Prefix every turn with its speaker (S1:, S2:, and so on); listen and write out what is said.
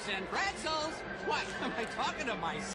S1: and pretzels. What? Am I talking to myself?